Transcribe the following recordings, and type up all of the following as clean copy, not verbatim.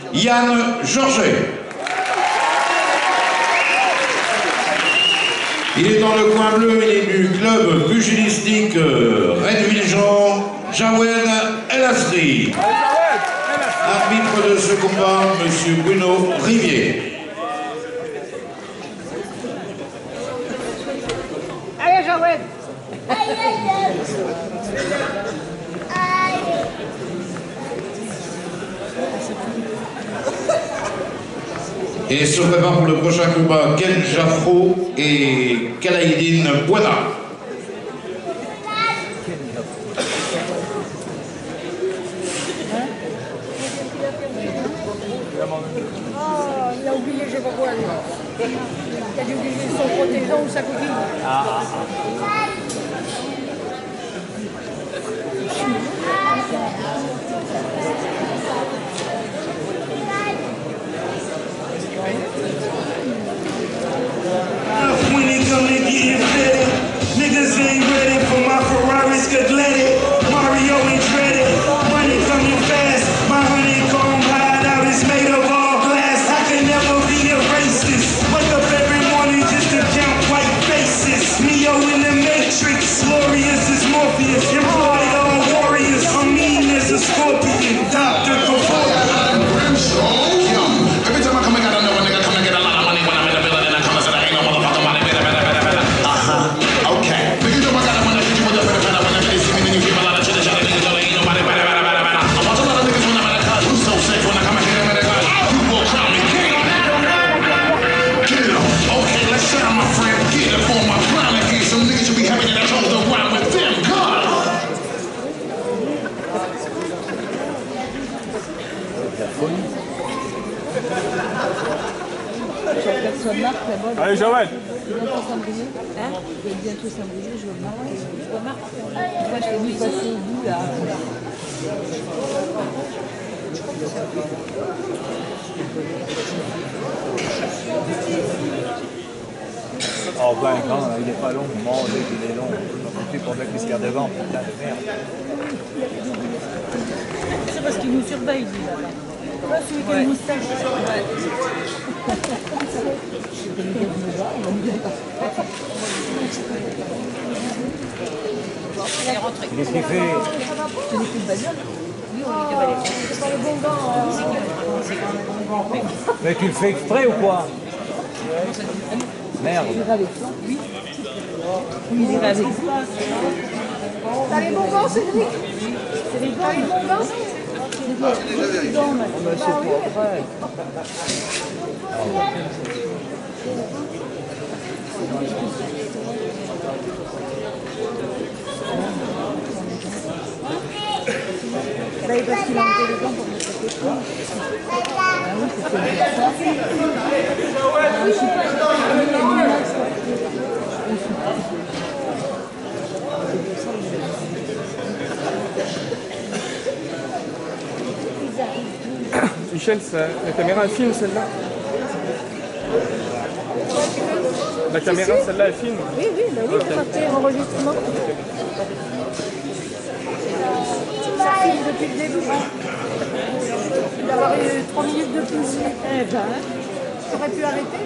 Yann Georget. Il est dans le coin bleu, il est du club pugilistique Redville-Jean, Jawed El Asri. Arbitre de ce combat, M. Bruno Rivier. Allez, Jawed. Et se prépare pour le prochain combat Ken Jaffro et Kalaïdine Bouana. Oh, il a oublié, je sais pas quoi. Il a dû oublier son protégant ou sa copine. When they come to get fitted, niggas ain't ready for my Ferraris, could let it. Mario ain't dreaded, money coming fast. My honeycomb hideout is made of all glass. I can never be a racist. Wake up every morning just to count white faces. Neo in the Matrix, glorious as Morpheus. Employ all warriors, I'm mean as a scorpion. Dr. Kavor. Every time I come, I gotta know a nigga come and get a lot of money when I'm in the building and I come and say, ain't no motherfucking money. Okay. Niggas know I got money, you with the better when they see me, then you keep a lot of shit, shot, niggas know ain't nobody better. I watch a lot of niggas when I'm in the cut. Who's so sick when I come and hit them in the gut? You will crown me king. Get it on. Okay, let's shine, my friend. Get it for my crown again. Some niggas should be happy that I chose to ride with them. God. Allez, Joël. Bientôt Saint-Brieuc. Hein? Bientôt Saint-Brieuc, je vois Marc. Je vois Marc. Moi, je l'ai vu passer au bout, là. Oh ben, quand il est pas long, mon Dieu qu'il est long. Je pour mettre ce qu'il y a devant, putain de merde. C'est parce qu'il nous surveille, lui, là. Ouais, celui qui a une moustache. Qu'est-ce qu'il fait? C'est des coups de bagnole. Oui, on lui devait les C'est pas le bon gant. Mais tu le fais exprès ou quoi? Merde. Il ira avec toi. Oui. Il ira avec toi. T'as les bons gants, Cédric? C'est les T'as les bons gants? C'est pas après. Bah, parce qu'il a enlevé les gants pour mettre les pieds. Ah oui, c'est ça. Je suis Michel, la caméra elle filme celle-là. La caméra celle-là elle filme. Oui, oui, bah oui, on va faire enregistrement. Ça filme depuis le début. D'avoir eu 3 minutes de plus. Eh ben, J'aurais pu arrêter.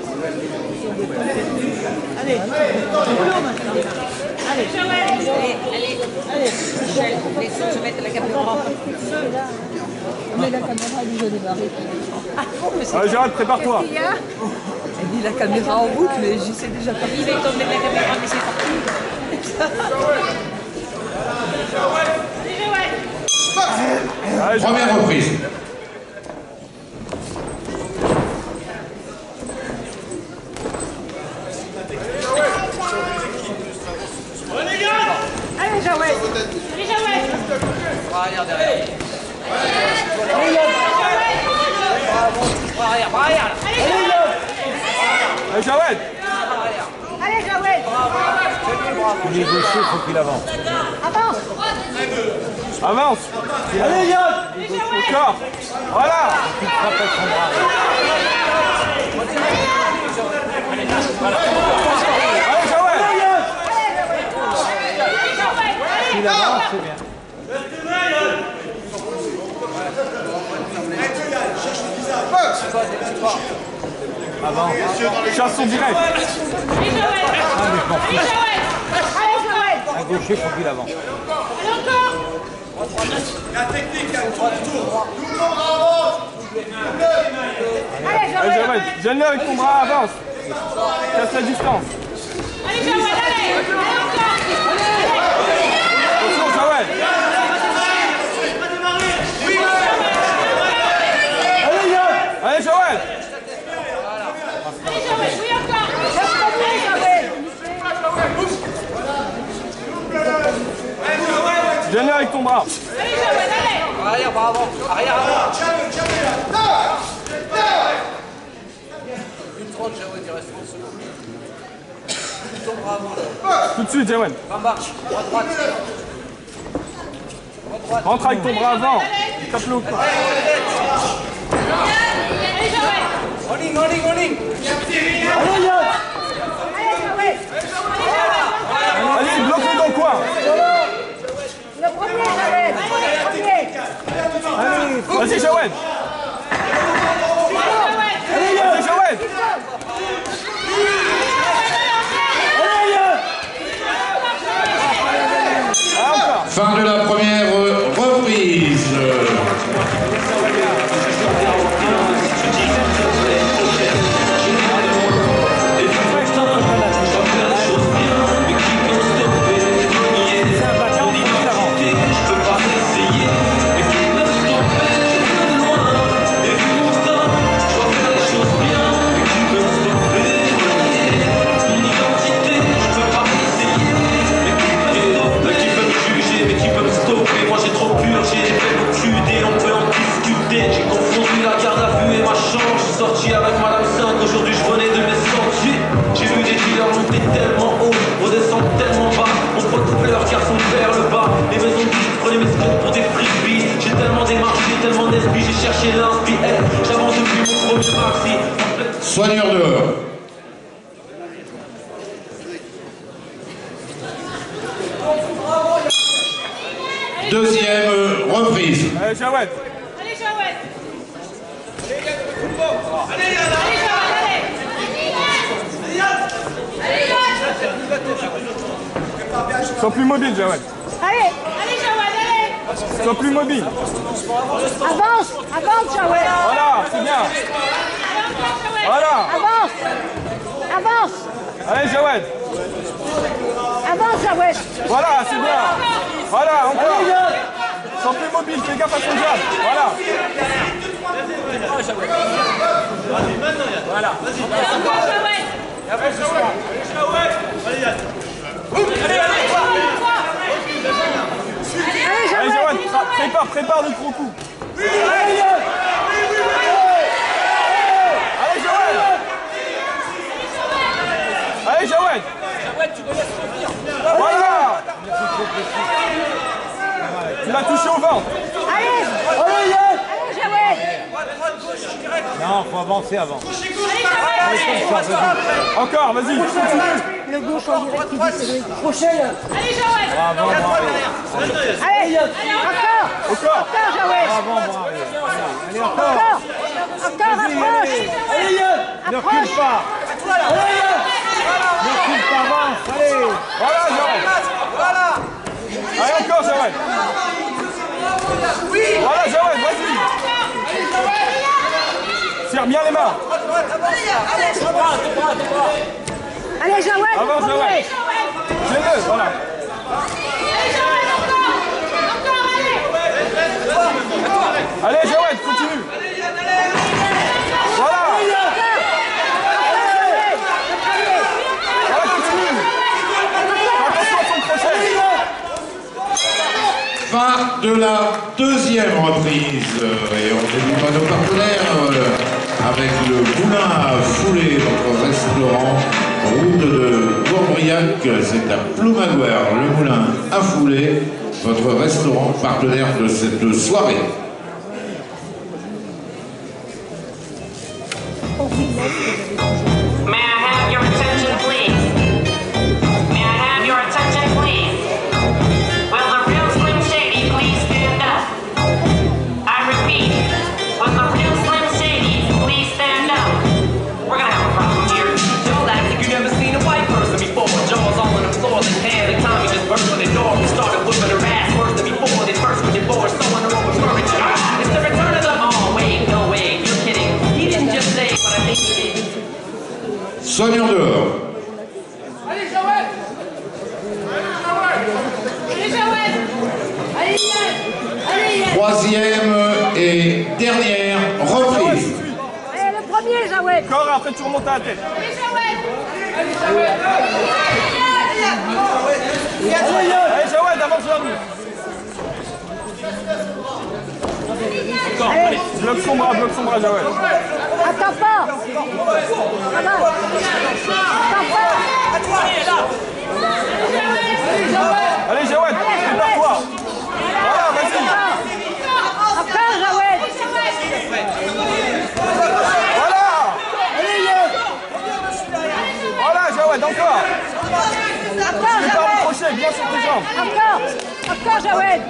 allez, on peut maintenant. Allez, allez, Michel, laissons se mettre la caméra. Mais la caméra elle nous a démarré. Allez, Gérald, prépare-toi. Qu'est-ce qu'il y a? Elle dit la caméra en route, mais j'y sais déjà pas. Il va tomber la caméra, mais c'est parti. Allez, Première reprise. Allez, Jawed. Arrière, derrière. Allez, Jawed. Allez, Jawed. Il est gaucher, il faut qu'il avance. Avance. Avance. Allez, Yann. Encore. Voilà. Tu te frappes avec son bras. Allez, Jawed. S'il avance, c'est bien. Avant. Chanson direct. Un gaucher, faut qu'il avance. La technique, elle tourne autour. Tout le monde avance. Allez, Joël, gêne-le avec ton bras, avance. Casse la distance. Allez, Joël, allez. Attention, Joël. Allez, Joël. Allez, Joël, oui, encore. gêne-le avec ton bras. Allez, Joël, allez. Arrière, par avant. Arrière, avant. 1,30, Joël, il reste 30 secondes. Ton bras avant. Tout de suite, Joël. En marche. Droite. Rentre avec ton bras avant. Tape-le au corps. Allez, Joël. En ligne. Allez, Joël. Allez, bloque-le dans le coin. Le premier, Joël. Le premier. Allez, vas-y, Joël. Allez, Joël. Ah, encore. Fin de la première reprise. Sorti avec Madame 5, aujourd'hui je venais de mes sentiers. J'ai vu des dealers monter tellement haut, redescendre tellement bas. Mon pote pleure car son père le bat. Les maisons de disques prenaient mes screens pour des frisbees. J'ai tellement démarché, tellement d'esprit, j'ai cherché l'inspi. J'avance depuis mon premier maxi. Soigneur dehors. Deuxième reprise. Allez, Joël. Allez, Joël. Sois plus mobile, Joël. Allez, Joël, allez. Sois plus mobile. avance, Joël. Voilà, c'est bien. Voilà. Avance. Allez, Joël. Avance, Joël. Voilà, c'est bien. Voilà, encore. Sois plus mobile, fais gaffe à son jab. Voilà. Voilà. Allez, Joël, prépare le gros coup. Allez, Joël. Allez, Joël. Voilà. Tu l'as touché au ventre. Allez, Joël. Non, faut avancer avant. Encore, vas-y. Le gauche en direct qui dit Cédric. Prochaine. Allez, Joël. Bravo, Allez, encore, Joël. Allez, encore. Encore, approche. Allez, Yann. Ne recule pas. Allez, Yann. Ne recule pas, avance. Allez. Voilà, Joël. Allez, encore, Joël. Voilà, Joël, vas-y. Serre bien les mains. Allez, Joël. Avance, Joël. Fais-le, voilà. Allez, Joël, continue. Voilà. Voilà, continue. Attention à son crochet. Fin de la deuxième reprise. Et on débute nos partenaires avec le Moulin à Fouler, votre restaurant, route de Courbriac, c'est à Ploumagoire, le Moulin à Fouler, votre restaurant partenaire de cette soirée. May I have your attention, please? May I have your attention, please? Will the real Slim Shady please stand up? I repeat, will the real Slim Shady Soigne en dehors. Allez, Jawed. Allez, Jawed. Allez, Yann. Allez, Yann. Troisième et dernière reprise. Allez, le premier, Jawed. Corps, après tu remontes à la tête. Allez, Jawed. Allez, Jawed. Allez, Jawed, avance vers lui. Encore, allez. Bloque son bras, Jawed. Attends pas. Attends pas. À toi, allez, là. Allez, Jawed, prépare-toi. Voilà, vas-y. Encore, Jawed. Voilà. Voilà, Jawed, encore. Prépare le crochet, bien sur tes jambes. Encore, Jawed.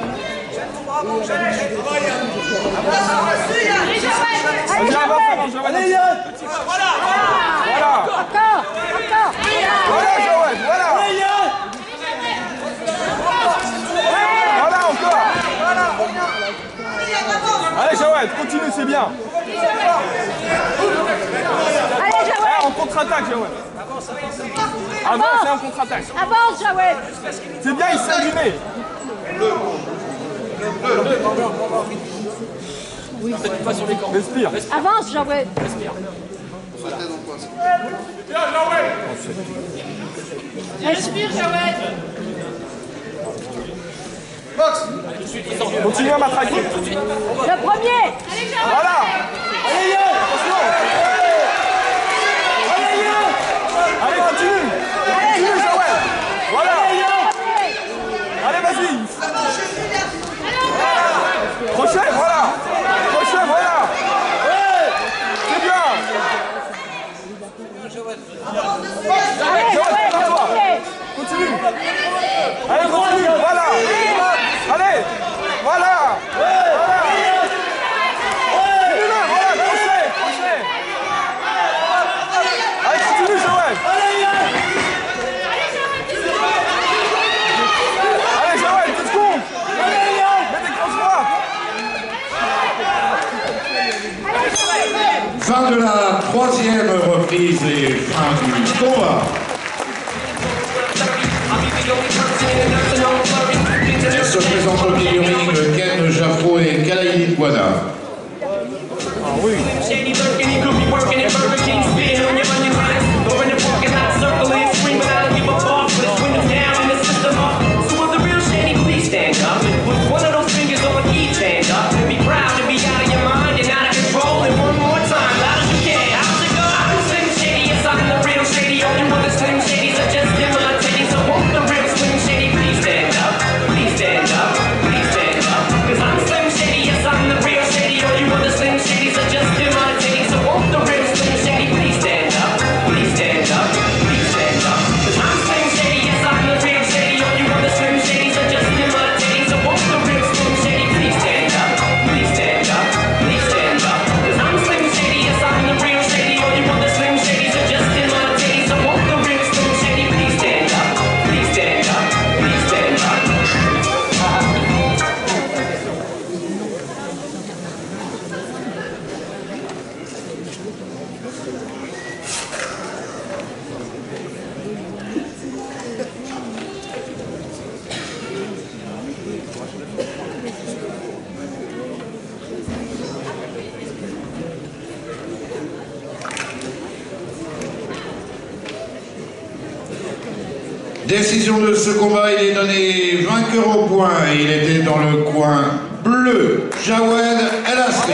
Allez, avance, Jawed. Allez, Yann. Voilà. Encore. Voilà, Jawed, voilà. Voilà, encore. Allez, Jawed, continue, c'est bien. Allez, Jawed. En contre-attaque, Jawed. Avance et en contre-attaque. Avance, Jawed. C'est bien, il sert du nez. Respire. Avance, Jawed. Respire, Jawed. Continue à matraquer. Le premier. Voilà. Allez, Yann. Attention. Allez, continue. Continue, Jawed. Voilà. Allez, vas-y. Crochet, voilà. Crochet, voilà. C'est bien. Allez, Jawed, le premier. Continue. Allez, continue. Voilà. Allez. Voilà. Voilà, crochet. Allez, continue, Jawed. Allez, Jawed, tu te comptes. Mets des grosses droites. Fin de la troisième reprise et fin du combat. Se présente au milieu du ring Ken Jaffo et Kalaï Guada. Shady lurking, he could be working at Burger King, spitting on your onion rings. Or in the parking lot, circling, screaming, I don't give a fuck. With his windows down and his system up. So was the real shady, please stand up. And put one of those fingers on a keychain up. And be proud to be out of your mind and out of control. And one more time, loud as you can. How's it go? I'm Slim Shady, yes, I'm the real Shady. All you other Slim Shadys are just imitating. So won't the real Slim Shady please stand up? Please stand up, please stand up. Cause I'm Slim Shady, yes, I'm the real Shady. All you other Slim Shadys are just imitating. So won't the real Slim Shady please stand up? Please stand up, please stand up. Cause I'm Slim Shady, yes, I'm the real Shady. All you other Slim Shadys are just imitating. So won't the real Slim Shady please stand up? Please stand up, please stand up. Cause I'm Slim Shady, yes, I'm the real Shady. All you other Slim Shadys are just imitating. So won't the real Slim Shady please stand up? Please stand up, please stand up. Décision de ce combat, il est donné vainqueur au point. Il était dans le coin bleu, Jawed El Asri.